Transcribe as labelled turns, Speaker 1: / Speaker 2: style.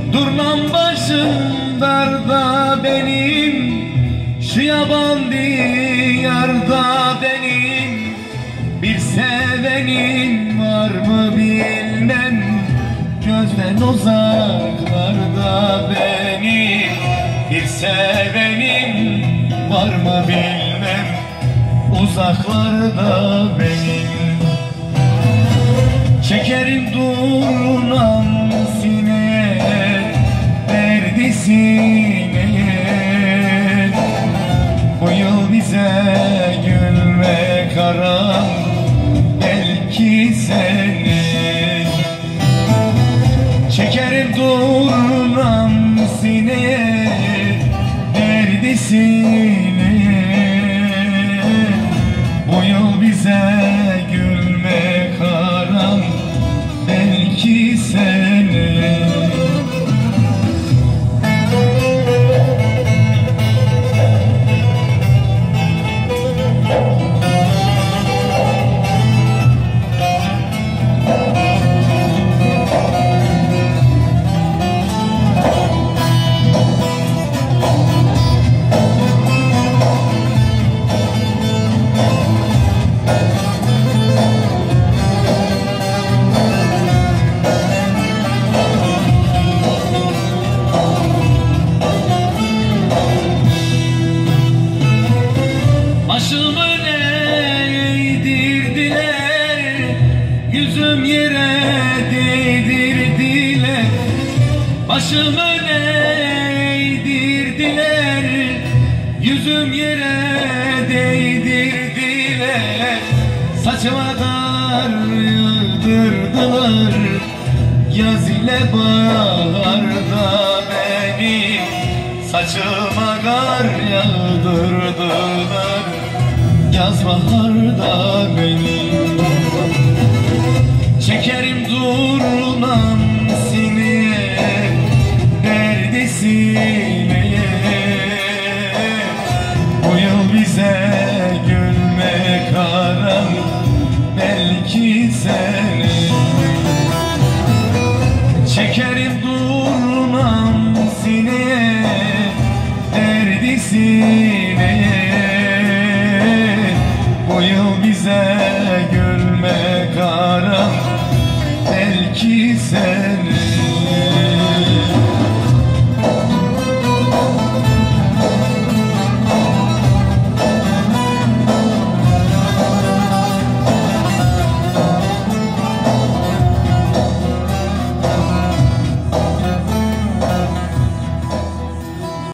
Speaker 1: Durmam başım darda benim, şu yaban diyarda benim. Bir sevenim var mı bilmem, gözden uzaklarda benim. Bir sevenim var mı bilmem, uzaklarda benim. Çekerim durunam sineye, derdi sineye. Bu yıl bize gülme karam, belki seni. Çekerim durunam sineye, derdi sineye. Bu yıl bize gülme karam, belki seni. Başımı eğdirdiler, yüzüm yere değdirdiler. Başımı eğdirdiler, yüzüm yere değdirdiler. Saçıma kar yağdırdılar, yaz ile baharda benim. Saçıma kar yağdırdılar, yaz baharda benim. Çekerim durmam sineye, derdi sineye. Bu yıl bize gülme karam, belki seni. Çekerim durmam sineye, derdi sineye. Bu yıl bize gülme karam, belki seni.